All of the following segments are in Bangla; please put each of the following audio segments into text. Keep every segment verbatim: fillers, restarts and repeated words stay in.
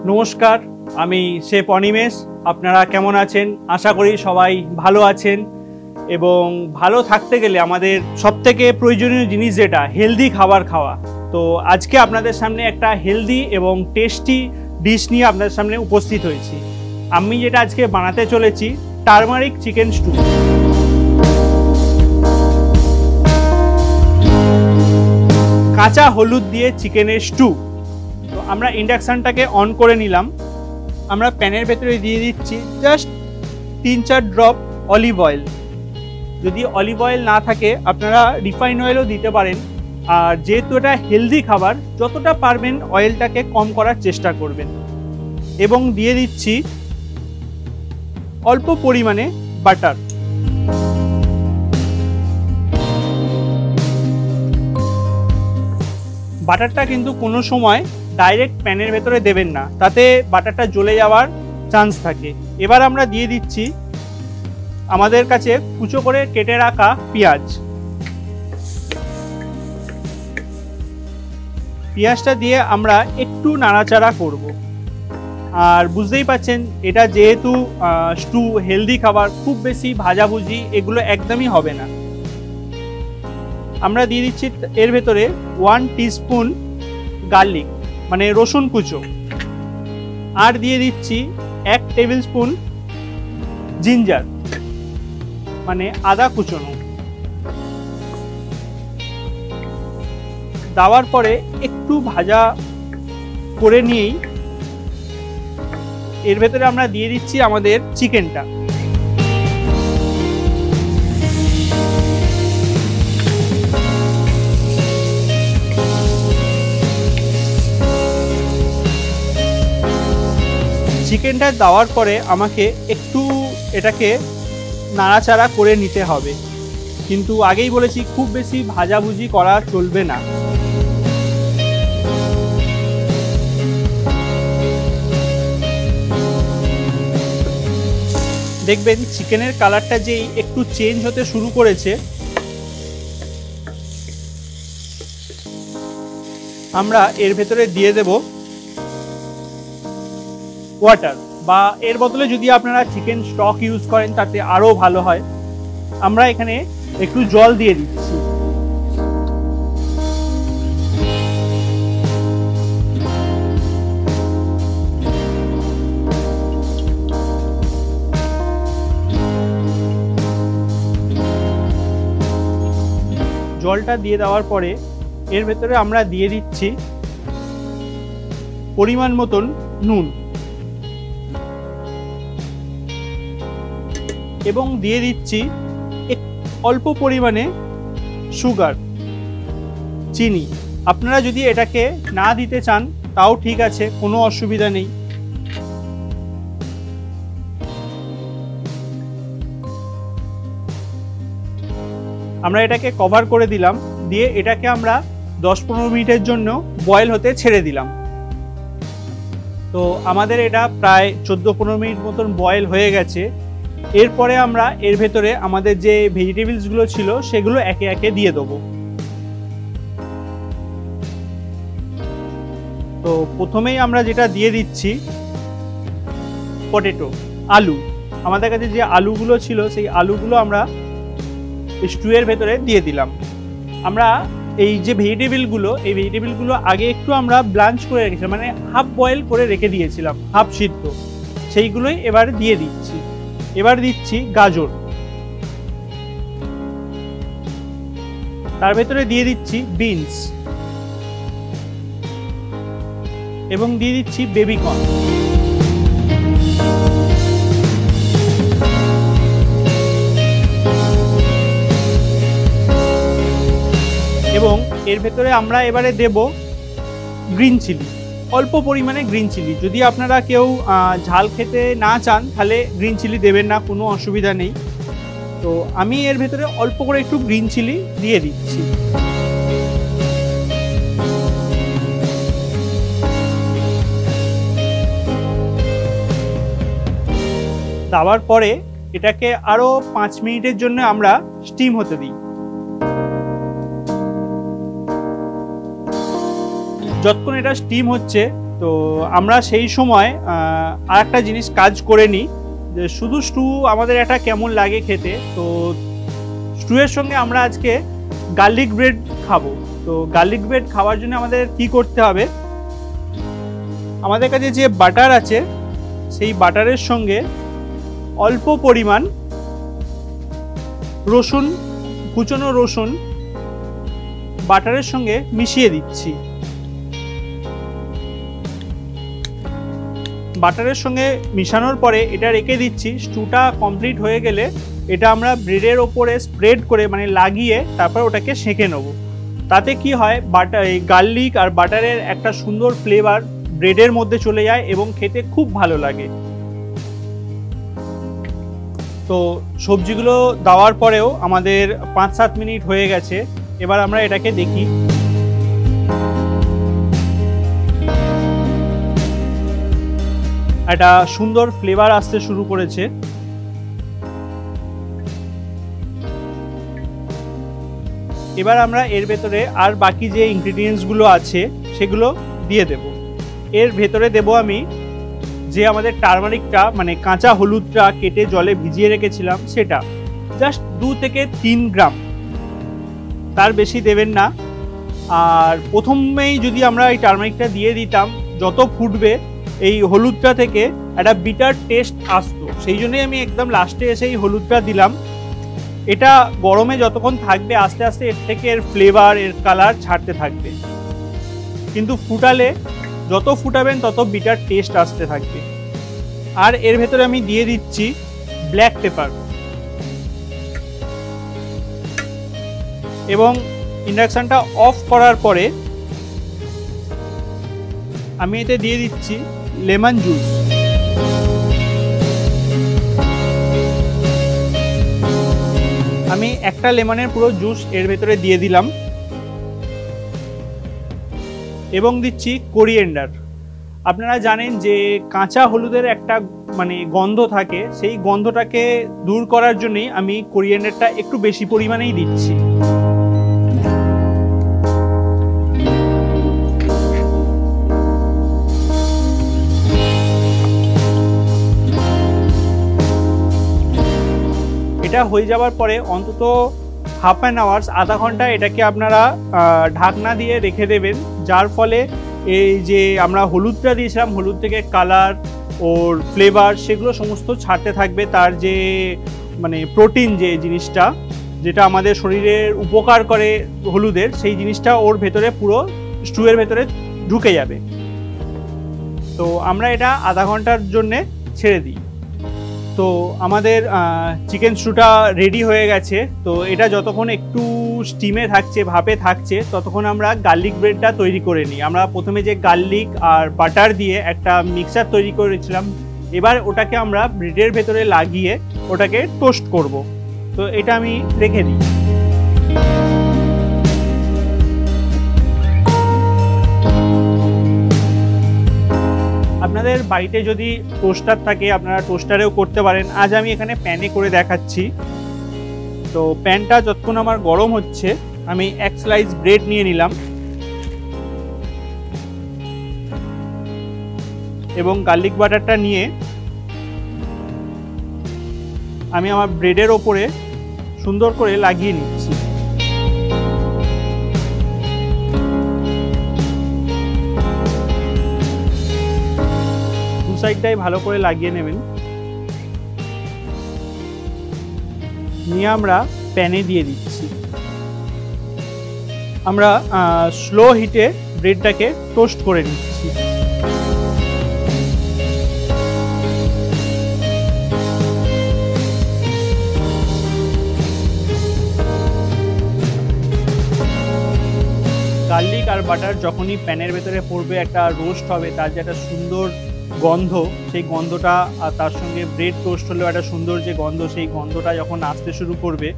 नमस्कार आमी शेफ अनिमेश आपनारा केमन आछेन आशा करी सबाई भालो आछेन एबं भालो थाकते गेले आमादेर सबथेके प्रयोजनीय जिनिस जेटा हेल्दी खाबार खावा। तो आज के आपनादेर सामने एकटा हेल्दी एबं टेस्टी डिश निये आपनादेर सामने उपस्थित हयेछि। आमी जेटा आजके बानाते चलेछि टार्मारिक चिकेन स्टू। काँचा हलुद दिए चिकेनेर स्टू। तो आमरा इंडक्शनटाके अन करे निलाम। आमरा पैनेर भेतरे दिए दिচ্ছি जस्ट तीन चार ड्रप अलिव अएल। यदि अलिव अएल ना थाके आपनारा रिफाइन अएलও দিতে পারেন। আর যেহেতু এটা হেলদি খাবার যতটা পারবেন অয়েলটাকে কম করার চেষ্টা করবেন। এবং দিয়ে দিচ্ছি অল্প পরিমাণে বাটার। বাটারটা কিন্তু কোনো সময় ডাইরেক্ট প্যানের ভেতরে দেবেন না, তাতে বাটারটা জ্বলে যাওয়ার চান্স থাকে। এবার আমরা দিয়ে দিচ্ছি আমাদের কাছে কুচো করে কেটে রাখা পেঁয়াজ। পেঁয়াজটা দিয়ে আমরা একটু নাড়াচাড়া করব। আর বুঝতেই পাচ্ছেন এটা যেহেতু স্টু হেলদি খাবার, খুব বেশি ভাজাভুজি এগুলো একদমই হবে না। আমরা দিয়ে দিচ্ছি এর ভেতরে ওয়ান টিস্পুন গার্লিক মানে রসুন কুচো, আর দিয়ে দিচ্ছি এক টেবিল স্পুন জিঞ্জার মানে আদা কুচোনো। দেওয়ার পরে একটু ভাজা করে নিয়েই এর ভেতরে আমরা দিয়ে দিচ্ছি আমাদের চিকেনটা। চিকেনটা দেওয়ার পরে আমাকে একটু এটাকে নাড়াচাড়া করে নিতে হবে, কিন্তু আগেই বলেছি খুব বেশি ভাজাভুজি করা চলবে না। দেখবেন চিকেনের কালারটা যেই একটু চেঞ্জ হতে শুরু করেছে, আমরা এর ভেতরে দিয়ে দেব ওয়াটার, বা এর বদলে যদি আপনারা চিকেন স্টক ইউজ করেন তাতে আরো ভালো হয়। আমরা এখানে একটু জল দিয়ে দিচ্ছি। জলটা দিয়ে দেওয়ার পরে এর ভেতরে আমরা দিয়ে দিচ্ছি পরিমাণ মতন নুন এবং দিয়ে দিচ্ছি অল্প পরিমাণে সুগার চিনি। আপনারা যদি এটাকে না দিতে চান তাও ঠিক আছে, কোনো অসুবিধা নেই। আমরা এটাকে কভার করে দিলাম, দিয়ে এটাকে আমরা দশ পনেরো মিনিটের জন্য বয়েল হতে ছেড়ে দিলাম। তো আমাদের এটা প্রায় চোদ্দো পনেরো মিনিট মতন বয়েল হয়ে গেছে। এরপরে আমরা এর ভেতরে আমাদের যে ভেজিটেবলসগুলো ছিল সেগুলো একে একে দিয়ে দেবো। তো প্রথমেই আমরা যেটা দিয়ে দিচ্ছি পটেটো, আলু। আমাদের কাছে যে আলুগুলো ছিল সেই আলুগুলো আমরা স্টুয়ের ভেতরে দিয়ে দিলাম। আমরা এই যে ভেজিটেবলগুলো এই ভেজিটেবলগুলো আগে একটু আমরা ব্লাঞ্চ করে রেখেছিলাম, মানে হাফ বয়েল করে রেখে দিয়েছিলাম, হাফ সিদ্ধ, সেইগুলোই এবার দিয়ে দিচ্ছি। এবার দিচ্ছি গাজর, তার ভেতরে দিয়ে দিচ্ছি বিনস এবং দিয়ে দিচ্ছি বেবি কর্ন। এবং এর ভেতরে আমরা এবারে দেব গ্রিন চিলি, অল্প পরিমাণে গ্রিন চিলি। যদি আপনারা কেউ ঝাল খেতে না চান তাহলে গ্রিন চিলি দেবেন না, কোনো অসুবিধা নেই। তো আমি এর ভেতরে অল্প করে একটু গ্রিন চিলি দিয়ে দিচ্ছি। দেওয়ার পরে এটাকে আরো পাঁচ মিনিটের জন্য আমরা স্টিম হতে দিই। যতক্ষণ এটা স্টিম হচ্ছে তো আমরা সেই সময় আর একটা জিনিস কাজ করে নিই, যে শুধু স্টু আমাদের একটা কেমন লাগে খেতে। তো স্টুয়ের সঙ্গে আমরা আজকে গার্লিক ব্রেড খাবো। তো গার্লিক ব্রেড খাওয়ার জন্য আমাদের কি করতে হবে, আমাদের কাছে যে বাটার আছে সেই বাটারের সঙ্গে অল্প পরিমাণ রসুন, কুচনো রসুন বাটারের সঙ্গে মিশিয়ে দিচ্ছি। বাটারের সঙ্গে মিশানোর পরে এটা রেখে দিচ্ছি। স্টুটা কমপ্লিট হয়ে গেলে এটা আমরা ব্রেডের ওপরে স্প্রেড করে মানে লাগিয়ে তারপর ওটাকে সেঁকে নেব। তাতে কি হয়, বাটার এই গার্লিক আর বাটারের একটা সুন্দর ফ্লেভার ব্রেডের মধ্যে চলে যায় এবং খেতে খুব ভালো লাগে। তো সবজিগুলো দেওয়ার পরেও আমাদের পাঁচ সাত মিনিট হয়ে গেছে। এবার আমরা এটাকে দেখি। একটা সুন্দর ফ্লেভার আসতে শুরু করেছে। এবার আমরা এর ভেতরে আর বাকি যে ইনগ্রিডিয়েন্টসগুলো আছে সেগুলো দিয়ে দেব। এর ভেতরে দেব আমি যে আমাদের টারমারিকটা মানে কাঁচা হলুদটা কেটে জলে ভিজিয়ে রেখেছিলাম সেটা, জাস্ট দু থেকে তিন গ্রাম, তার বেশি দেবেন না। আর প্রথমেই যদি আমরা এই টারমারিকটা দিয়ে দিতাম, যত ফুটবে এই হলুদটা থেকে একটা বিটার টেস্ট আসতো, সেই জন্যই আমি একদম লাস্টে এসে এই হলুদটা দিলাম। এটা গরমে যতক্ষণ থাকবে আস্তে আস্তে এর থেকে এর ফ্লেভার, এর কালার ছাড়তে থাকবে, কিন্তু ফুটালে যত ফুটাবেন তত বিটার টেস্ট আসতে থাকবে। আর এর ভেতরে আমি দিয়ে দিচ্ছি ব্ল্যাক পেপার, এবং ইন্ডাকশনটা অফ করার পরে আমি এতে দিয়ে দিচ্ছি লেমন জুস। আমি একটা লেমনের পুরো জুস এর ভেতরে দিয়ে দিলাম, এবং দিচ্ছি কোরিয়েন্ডার। আপনারা জানেন যে কাঁচা হলুদের একটা মানে গন্ধ থাকে, সেই গন্ধটাকে দূর করার জন্যই আমি কোরিয়েন্ডারটা একটু বেশি পরিমাণেই দিচ্ছি। এটা হয়ে যাওয়ার পরে অন্তত হাফ অ্যান আওয়ার্স, আধা ঘন্টা এটাকে আপনারা ঢাকনা দিয়ে রেখে দেবেন, যার ফলে এই যে আমরা হলুদটা দিয়েছিলাম, হলুদ থেকে কালার ওর ফ্লেভার সেগুলো সমস্ত ছাড়তে থাকবে। তার যে মানে প্রোটিন যে জিনিসটা, যেটা আমাদের শরীরের উপকার করে হলুদের, সেই জিনিসটা ওর ভেতরে পুরো স্টুয়ের ভেতরে ঢুকে যাবে। তো আমরা এটা আধা ঘন্টার জন্যে ছেড়ে দিই। তো আমাদের চিকেন স্টুটা রেডি হয়ে গেছে। তো এটা যতক্ষণ একটু স্টিমে থাকছে, ভাপে থাকছে, ততক্ষণ আমরা গার্লিক ব্রেডটা তৈরি করে নিই। আমরা প্রথমে যে গার্লিক আর বাটার দিয়ে একটা মিক্সচার তৈরি করেছিলাম, এবার ওটাকে আমরা ব্রেডের ভেতরে লাগিয়ে ওটাকে টোস্ট করব। তো এটা আমি রেখে দিই। আপনাদের বাড়িতে যদি টোস্টার থাকে আপনারা টোস্টারেও করতে পারেন। আজ আমি এখানে প্যানে করে দেখাচ্ছি। তো প্যানটা যতক্ষণ আমার গরম হচ্ছে, আমি এক স্লাইস ব্রেড নিয়ে নিলাম এবং গার্লিক বাটারটা নিয়ে আমি আমার ব্রেডের ওপরে সুন্দর করে লাগিয়ে নিচ্ছি। সাইডটাই ভালো করে লাগিয়ে নেবেন। নিয়ে আমরা প্যানে দিয়ে দিচ্ছি। আমরা স্লো হিটে ব্রেডটাকে টোস্ট করে নিচ্ছি। গার্লিক আর বাটার যখনই প্যানের ভেতরে পড়বে, একটা রোস্ট হবে, তার যে একটা সুন্দর গন্ধ, সেই গন্ধটা, আর তার সঙ্গে ব্রেড টোস্ট হলেও একটা সুন্দর যে গন্ধ, সেই গন্ধটা যখন আসতে শুরু করবে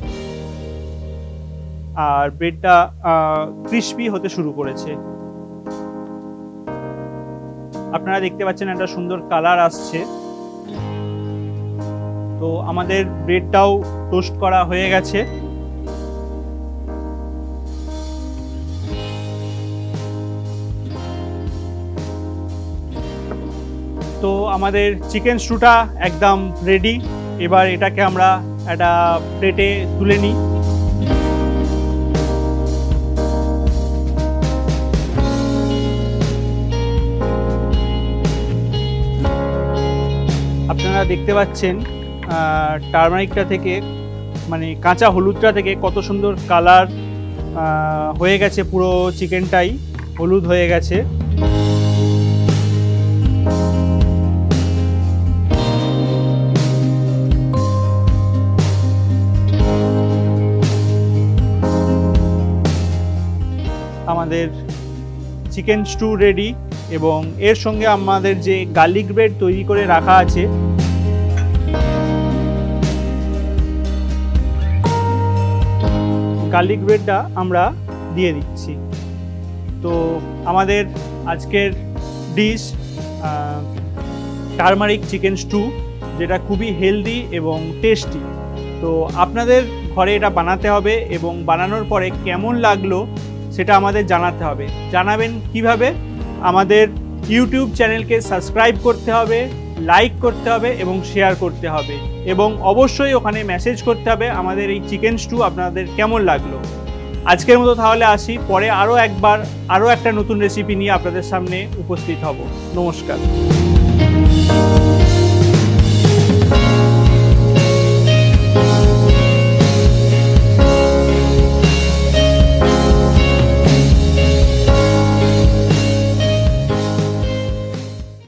আর ব্রেডটা ক্রিস্পি হতে শুরু করেছে, আপনারা দেখতে পাচ্ছেন একটা সুন্দর কালার আসছে। তো আমাদের ব্রেডটাও টোস্ট করা হয়ে গেছে। তো আমাদের চিকেন স্টুটা একদম রেডি। এবার এটাকে আমরা একটা প্লেটে তুলে নিই। আপনারা দেখতে পাচ্ছেন টারমারিকটা থেকে মানে কাঁচা হলুদটা থেকে কত সুন্দর কালার হয়ে গেছে, পুরো চিকেনটাই হলুদ হয়ে গেছে। আমাদের চিকেন স্টু রেডি এবং এর সঙ্গে আমাদের যে গার্লিক ব্রেড তৈরি করে রাখা আছে গার্লিক ব্রেডটা আমরা দিয়ে দিচ্ছি। তো আমাদের আজকের ডিশ টারমারিক চিকেন স্টু, যেটা খুবই হেলদি এবং টেস্টি। তো আপনাদের ঘরে এটা বানাতে হবে এবং বানানোর পরে কেমন লাগলো সেটা আমাদের জানাতে হবে। জানাবেন কিভাবে? আমাদের ইউটিউব চ্যানেলকে সাবস্ক্রাইব করতে হবে, লাইক করতে হবে এবং শেয়ার করতে হবে এবং অবশ্যই ওখানে মেসেজ করতে হবে আমাদের এই চিকেন স্টু আপনাদের কেমন লাগলো। আজকের মতো তাহলে আসি, পরে আরও একবার আরও একটা নতুন রেসিপি নিয়ে আপনাদের সামনে উপস্থিত হব। নমস্কার।